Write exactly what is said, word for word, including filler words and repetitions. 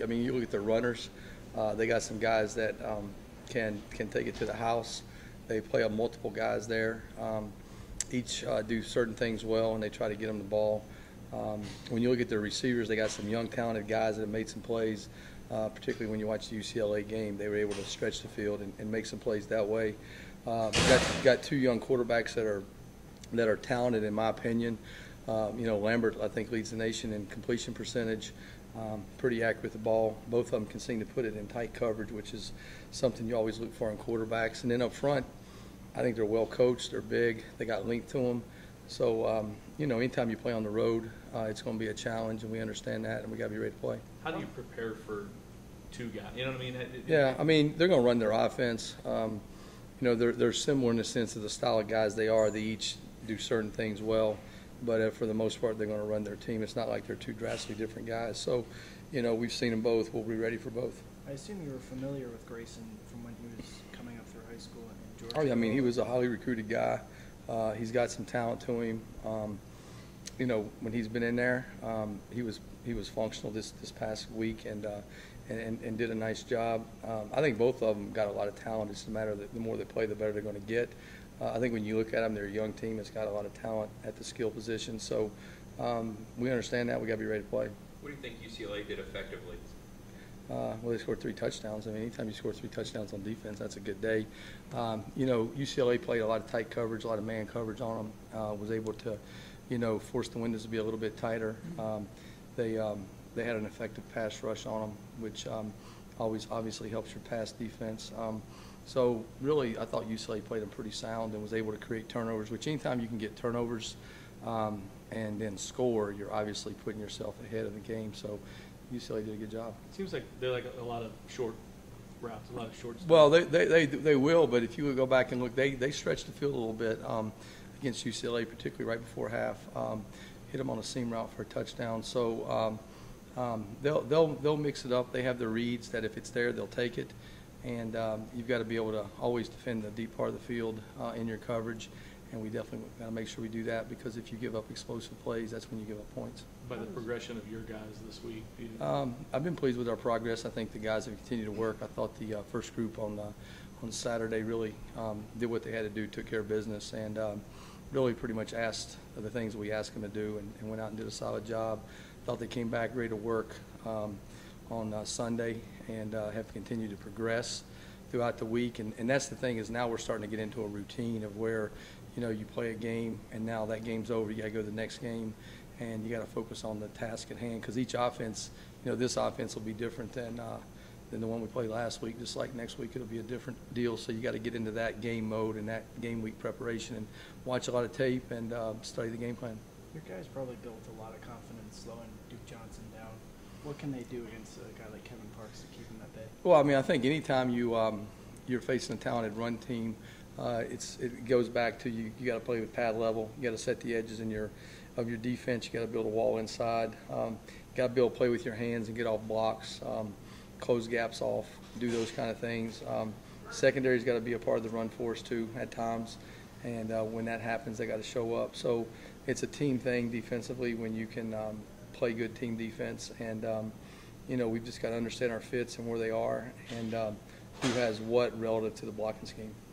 I mean, you look at the runners. Uh, they got some guys that um, can can take it to the house. They play up multiple guys there. Um, each uh, do certain things well, and they try to get them the ball. Um, when you look at their receivers, they got some young, talented guys that have made some plays. Uh, particularly when you watch the U C L A game, they were able to stretch the field and, and make some plays that way. Uh, got got two young quarterbacks that are that are talented, in my opinion. Um, you know, Lambert, I think, leads the nation in completion percentage. Um, pretty accurate with the ball. Both of them can seem to put it in tight coverage, which is something you always look for in quarterbacks. And then up front, I think they're well coached. They're big. They got length to them. So, um, you know, anytime you play on the road, uh, it's going to be a challenge, and we understand that, and we got to be ready to play. How do you prepare for two guys? You know what I mean? Yeah, I mean, they're going to run their offense. Um, you know, they're, they're similar in the sense of the style of guys they are. They each do certain things well, but uh, for the most part, they're going to run their team. It's not like they're two drastically different guys. So, you know, we've seen them both. We'll be ready for both. I assume you were familiar with Grayson from when he was coming up through high school in Georgia. Oh, yeah, I mean, he was a highly recruited guy. Uh, he's got some talent to him. Um, you know, when he's been in there, um, he was he was functional this this past week and uh, and, and did a nice job. Um, I think both of them got a lot of talent. It's a matter that the more they play, the better they're going to get. Uh, I think when you look at them, they're a young team that's got a lot of talent at the skill position. So um, we understand that. We got to be ready to play. What do you think U C L A did effectively? Uh, well, they scored three touchdowns. I mean, anytime you score three touchdowns on defense, that's a good day. Um, you know, U C L A played a lot of tight coverage, a lot of man coverage on them. Uh, was able to, you know, force the windows to be a little bit tighter. Um, they um, they had an effective pass rush on them, which um, always obviously helps your pass defense. Um, so really, I thought U C L A played them pretty sound and was able to create turnovers. Which anytime you can get turnovers um, and then score, you're obviously putting yourself ahead of the game. So U C L A did a good job. It seems like they're like a, a lot of short routes, a lot of short stuff. Well, they, they, they, they will, but if you would go back and look, they, they stretched the field a little bit um, against U C L A, particularly right before half. Um, hit them on a seam route for a touchdown. So um, um, they'll, they'll, they'll mix it up. They have the reads that if it's there, they'll take it. And um, you've got to be able to always defend the deep part of the field uh, in your coverage. And we definitely got to make sure we do that, because if you give up explosive plays, that's when you give up points. By the progression of your guys this week? You... Um, I've been pleased with our progress. I think the guys have continued to work. I thought the uh, first group on uh, on Saturday really um, did what they had to do, took care of business, and um, really pretty much asked the things we asked them to do, and, and went out and did a solid job. Thought they came back ready to work um, on uh, Sunday and uh, have continued to progress throughout the week. And, and that's the thing, is now we're starting to get into a routine of where, you know, you play a game and now that game's over, you got to go to the next game, and you got to focus on the task at hand, because each offense, you know, this offense will be different than uh, than the one we played last week. Just like next week, it'll be a different deal. So you got to get into that game mode and that game week preparation and watch a lot of tape and uh, study the game plan. Your guys probably built a lot of confidence slowing Duke Johnson down. What can they do against a guy like Kevin Parks to keep him at bay? Well, I mean, I think anytime you um, you're facing a talented run team, uh, it's it goes back to you. You got to play with pad level. You got to set the edges in your of your defense. You got to build a wall inside. Um, you got to be able to play with your hands and get off blocks, um, close gaps off, do those kind of things. Um, secondary's got to be a part of the run force too at times, and uh, when that happens, they got to show up. So it's a team thing defensively when you can um, play good team defense, and um, you know, we've just got to understand our fits and where they are, and um, who has what relative to the blocking scheme.